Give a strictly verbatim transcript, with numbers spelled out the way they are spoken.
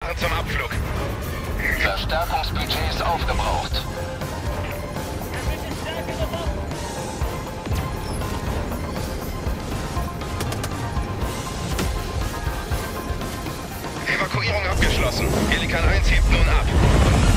machen zum Abflug. Verstärkungsbudget ist aufgebraucht. Evakuierung abgeschlossen. Pelikan eins hebt nun ab.